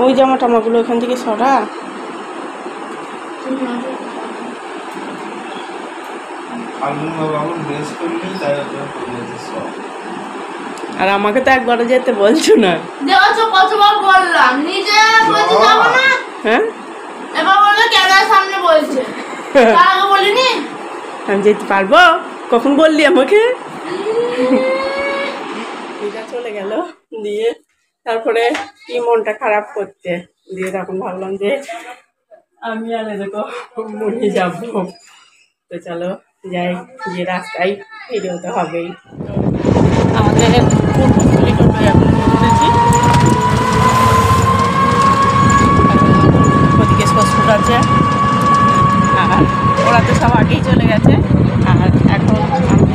ওই জামা টামাগুলো ওখান থেকে সরা। আর আমাকে তো একবারও যেতে বলছো না। কতবার বললাম নিজে বলতে যাবো না। হ্যাঁ এবার বললো ক্যামেরার সামনে বলছে, তার আগে বলিনি। আমি যেতে পারবো? কখন বললি আমাকে? চলে গেল দিয়ে তারপরে কি মনটা খারাপ করতে দিয়ে তখন ভাবলাম যে আমি আর দেখো মনে যাবো। তো চলো যাই, গিয়ে রাস্তায় ভিডিও তো হবেই। আমাদের পূর্বস্থলী টোটোয় এখন উঠেছি। ওদিকে স্পষ্ট আছে আর ওরা তো সব আগেই চলে গেছে। আর এখন আমি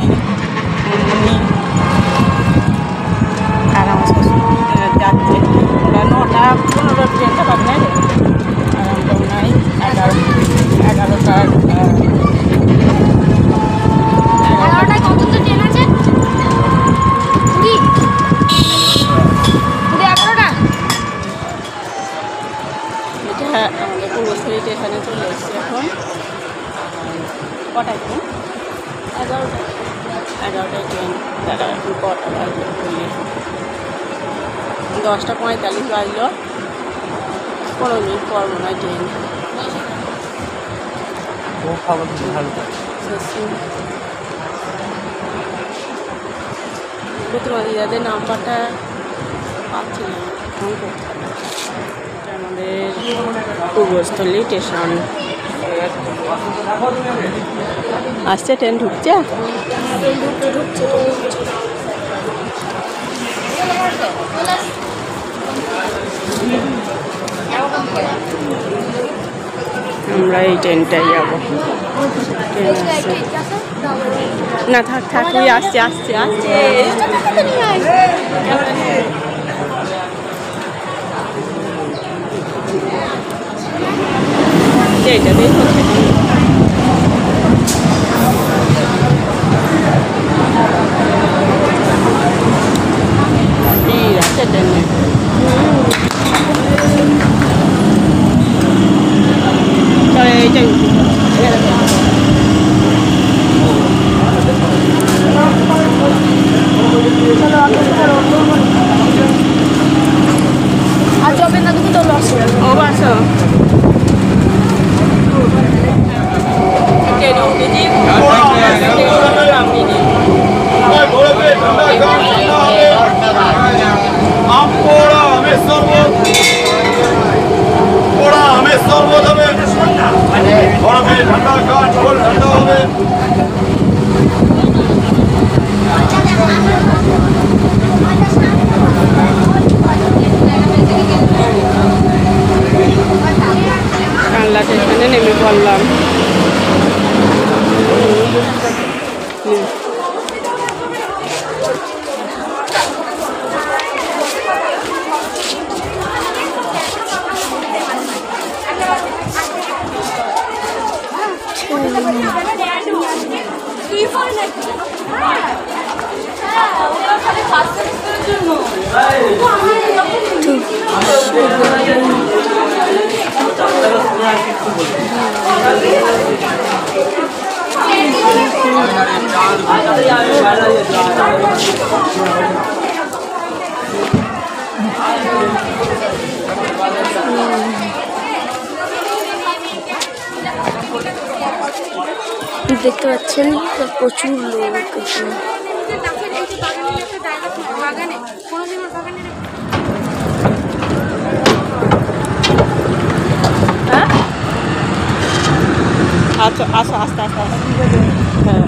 আর আমার শ্বশুর যাচ্ছে। ওরা 9:15 ট্রেনটা পাবে না রে, আর আমরা নাই 11টার। 11টায় কত ট্রেন আছে? 11টা। এটা আমাদের পূর্বস্থলী স্টেশনে চলে এসেছি এখন। কটায় ট্রেন? 11টায় ট্রেন। তারা এখন কটা বাজলো বললে 10:45 বাজলো। 15 মিনিট পর মনে হয় ট্রেন। তোমার দিদাদের নাম্বারটা পাচ্ছি না, ফোন করতে হবে। আমাদের পূর্বস্থলী স্টেশন আসছে, ট্রেন ঢুকছে। আমরা এই ট্রেনটাই যাবো। ট্রেন আসছে না, থাক থাক, ওই আসছে আসছে আসছে। এইটা দিয়ে হচ্ছে ভিড় আছে ট্রেনে। চলে এইটাই আর যাবে না তুমি তো লস হয়ে যাবে। ও বাস ট্রেন উঠেছি নামিনি। কানলা স্টেশনে নেমে পড়লাম। দেখতে পাচ্ছেন প্রচুর লোক এখানে। আচ্ছা আসো আস্তে আস্তে হ্যাঁ।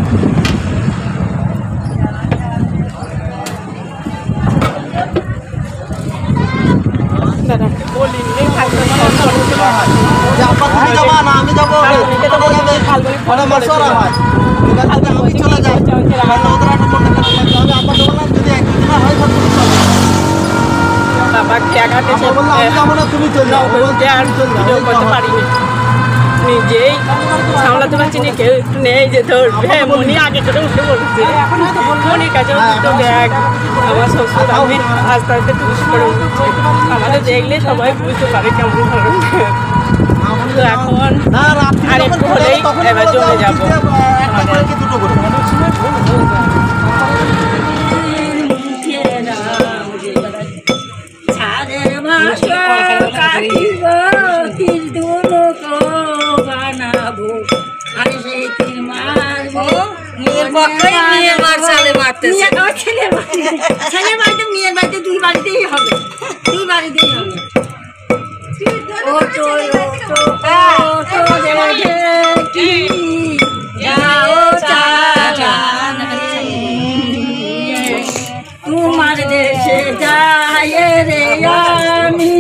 বাবা খেয়াঘাটে তুমি চলে ভিডিও করতে পারিনি। নিজেই সামলাতে পারছি না, কেউ একটু নেই যে ধরবে। মনি আগে করে উঠে পড়ছে, মনির কাছে দুটো ব্যাগ। আমার শ্বশুর আমি আস্তে আস্তে টুস করে উঠছে। আমাদের দেখলে সবাই বুঝতে পারে কেমন ধরনের। তো এখন আর একটু হলেই এবার জমে যাবো। তোমার দেশে যায় রে আমি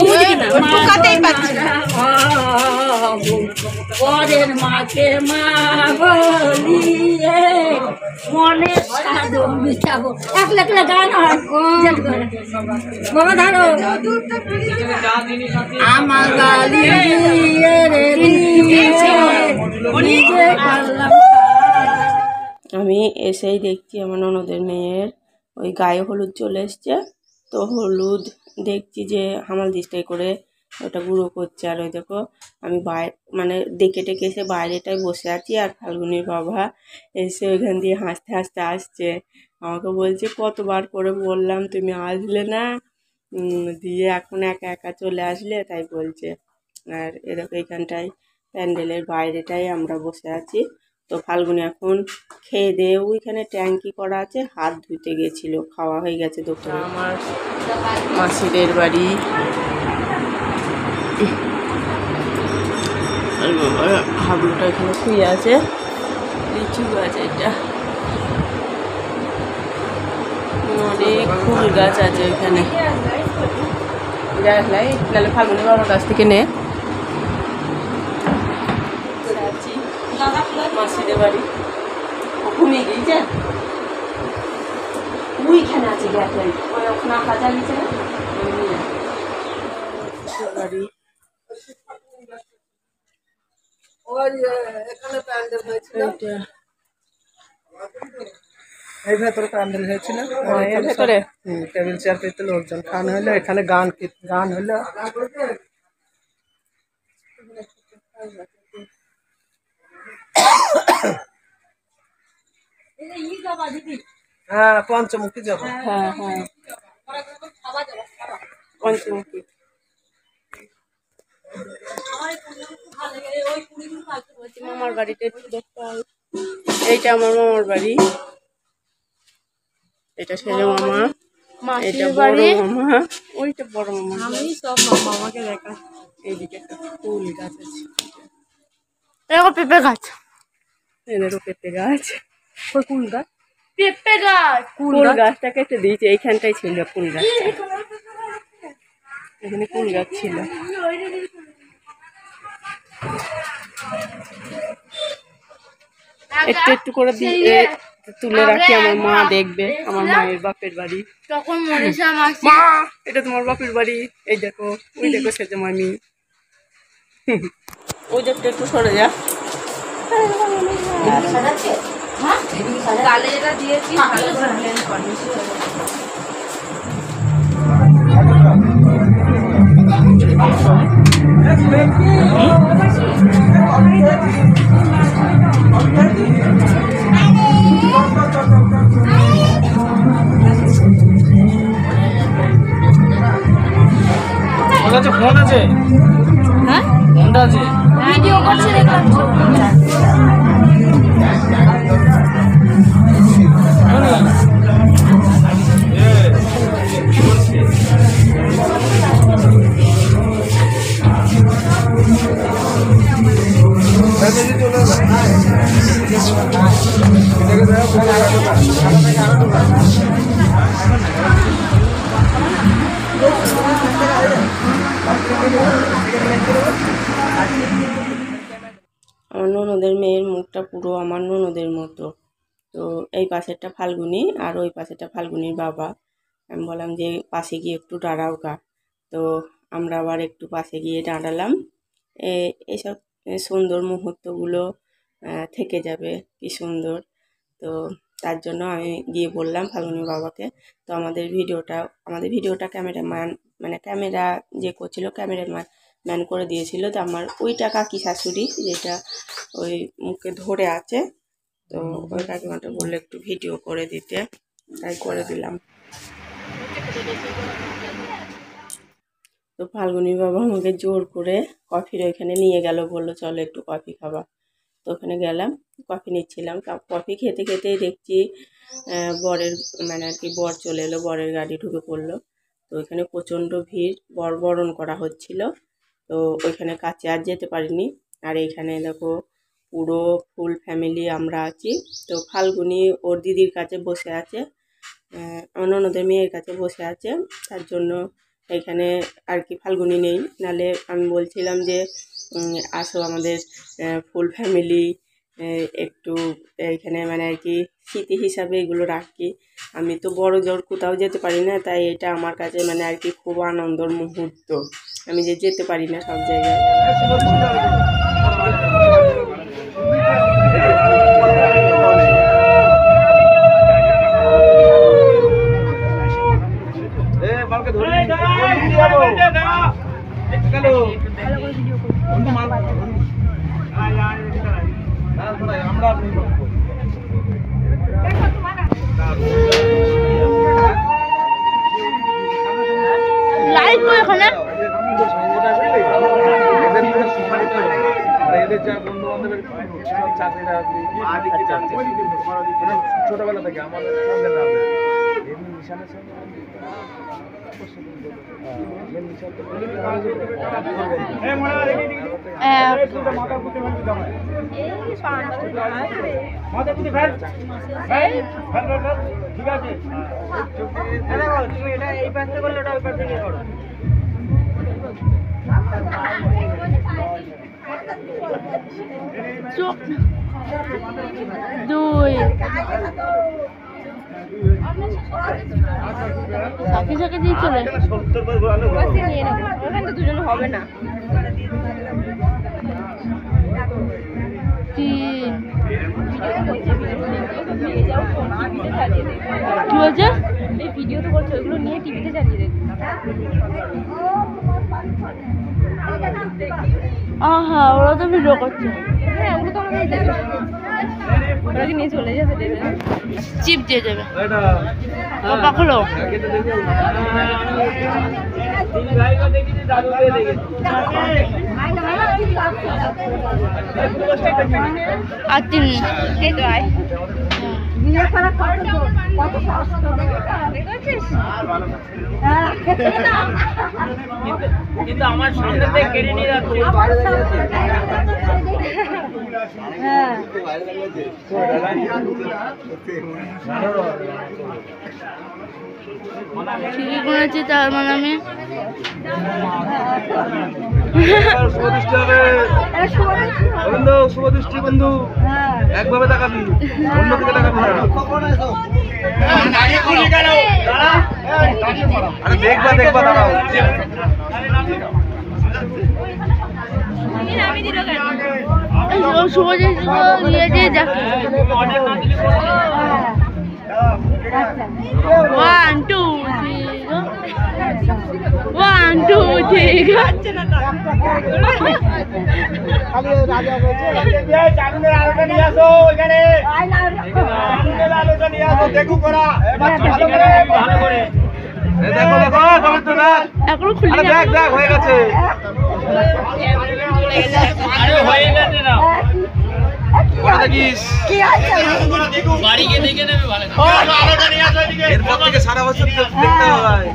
পরের মাকে মা বলিয়ে মনে সাধন মিটাবো। একলা একলা গান হয় বাবা ধরো আমার গালি রে নিজে পারলাম। আমি এসেই দেখছি আমার ননদের মেয়ের ওই গায়ে হলুদ চলে এসছে। তো হলুদ দেখছি যে হামাল দিস্তাই করে ওটা গুঁড়ো করছে। আর ওই দেখো আমি মানে ডেকে ডেকে এসে বাইরেটায় বসে আছি, আর ফাল্গুনির বাবা এসে ওইখান দিয়ে হাসতে হাসতে আসছে। আমাকে বলছে কতবার করে বললাম তুমি আসলে না, দিয়ে এখন একা একা চলে আসলে, তাই বলছে। আর এরকম এইখানটায় প্যান্ডেলের বাইরেটাই আমরা বসে আছি। তো ফাল্গুনি এখন খেয়ে দিয়ে ওইখানে ট্যাঙ্কি করা আছে, হাত ধুতে গেছিলো, খাওয়া হয়ে গেছে দুপুরে। আমার মাসিদের বাড়ি। আর বাবা হাবলুটা এখানে শুয়ে আছে, লিচু গাছ এটা, অনেক ফুল গাছ আছে ওইখানে। দেখলাই নাহলে ফাল্গুনি বাবার কাছ থেকে নে। মাসিদের বাড়ি ঘুমিয়ে গিয়েছে, ওইখানে আছে গ্যাস লাইট, ওই ওখানে আঁকা চালিয়েছে না বাড়ি। এই ভেতরে প্যান্ডেল হয়েছিল, ভেতরে টেবিল চেয়ার পেতে লোকজন খান হলো, এখানে গান গান হলো। হ্যাঁ পঞ্চমুখী যাবো। হ্যাঁ হ্যাঁ পঞ্চমুখী। মামার বাড়িটা একটু দেখতে হবে। এইটা আমার মামার বাড়ি, এটা ছেলে মামা, এটা বড় মামা, ওইটা বড় মামা। আমি সব মামাকে দেখা। এইদিকে একটা ফুল গাছ আছে, এরকম পেঁপে গাছ, এদেরও পেঁপে গাছ। ওই কুল গাছ, পেঁপে গাছ, কুল গাছটা কেটে দিয়েছে। এইখানটাই ছিল কুল গাছ, এখানে কুল গাছ ছিল। একটু একটু করে দিয়ে তুলে রাখি, আমার মা দেখবে। আমার মায়ের বাপের বাড়ি তখন মনীষা মাসি, মা এটা তোমার বাপের বাড়ি। এই দেখো, ওই দেখো সেজে মামি, ওই দেখতে একটু সরে যা। ফোন আছে, হ্যাঁ ফোনটা আছে, ভিডিও করছে দেখলাম। আমার ননদের মেয়ের মুখটা পুরো আমার ননদের মতো। তো এই পাশেরটা ফাল্গুনি আর ওই পাশেরটা ফাল্গুনির বাবা। আমি বললাম যে পাশে গিয়ে একটু দাঁড়াও গা। তো আমরা আবার একটু পাশে গিয়ে দাঁড়ালাম। এসব সুন্দর মুহূর্তগুলো থেকে যাবে, কি সুন্দর। তো তার জন্য আমি গিয়ে বললাম ফাল্গুনী বাবাকে। তো আমাদের ভিডিওটা ক্যামেরাম্যান মানে ক্যামেরা যে করছিল ক্যামেরাম্যান করে দিয়েছিল। তো আমার ওইটা কাকি শাশুড়ি যেটা ওই মুখে ধরে আছে, তো ওই কাকিমাটা বললে একটু ভিডিও করে দিতে, তাই করে দিলাম। তো ফাল্গুনী বাবা আমাকে জোর করে কফির ওইখানে নিয়ে গেল, বললো চলো একটু কফি খাবা। তো ওখানে গেলাম, কফি নিচ্ছিলাম। কফি খেতে খেতেই দেখছি বরের মানে আর কি বর চলে এলো, বরের গাড়ি ঢুকে পড়লো। তো ওইখানে প্রচণ্ড ভিড়, বরণ করা হচ্ছিল। তো ওইখানে কাছে আর যেতে পারিনি। আর এইখানে দেখো পুরো ফুল ফ্যামিলি আমরা আছি। তো ফাল্গুনী ওর দিদির কাছে বসে আছে, আমার ননদের মেয়ের কাছে বসে আছে। তার জন্য এখানে আর কি ফাল্গুনী নেই, নালে আমি বলছিলাম যে আসো আমাদের ফুল ফ্যামিলি একটু এখানে মানে আর কি স্মৃতি হিসাবে এগুলো রাখি। আমি তো বড় জোর কোথাও যেতে পারি না, তাই এটা আমার কাছে মানে আর কি খুব আনন্দের মুহূর্ত। আমি যে যেতে পারি না সব জায়গায়। লাইভ তো এখানে ছোটবেলা থেকে আমাদের ঠিক আছে এই পাশে করলে ওটা ওই পাশে গিয়ে করো। দুই সাথে সাথে দিয়ে চলে নিয়ে নেবো, ওখানে তো দুজন হবে না। তিন কি বলছে? এই ভিডিও তো করছে, ওইগুলো নিয়ে টিভিতে চালিয়ে দেখি। আহা, ওরা তো ভিডিও করছে। হ্যাঁ, ওগুলো তো আমাদের দেবে, ওরা কি নিয়ে চলে যাবে, দেবে চিপ দিয়ে দেবে। পাখলো আর তিন কিন্তু আমার সামনে থেকে কেড়ে নিয়ে যাচ্ছে। ঠিকই করেছি, তার মানে আমি শুভদৃষ্টি বন্ধু, একভাবে তাকাবি, অন্যদিকে তাকাবি না। আরে দেখবা দেখবা দাঁড়াও। ওয়ান টু ঠিক আছে না। দেখো এখনো খুলে দেখ দেখ হয়ে গেছে। হয়ে গেছে না এরপর থেকে সারা বছর দেখতে হয়।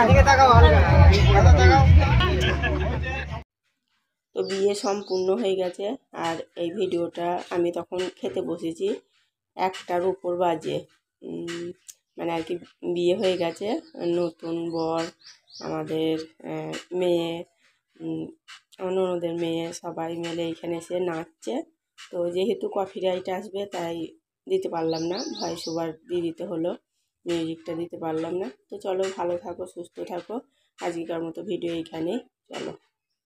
তো বিয়ে সম্পূর্ণ হয়ে গেছে, আর এই ভিডিওটা আমি তখন খেতে বসেছি 1টার উপর বাজে। মানে আর কি বিয়ে হয়ে গেছে, নতুন বর, আমাদের মেয়ে, আমার ননদের মেয়ে সবাই মিলে এখানে এসে নাচছে। তো যেহেতু কপিরাইট আসবে তাই দিতে পারলাম না, ভয়েস ওভার দিয়ে দিতে হলো, মিউজিকটা দিতে পারলাম না। তো চলো, ভালো থাকো, সুস্থ থাকো, আজকের মতো ভিডিও এইখানেই, চলো।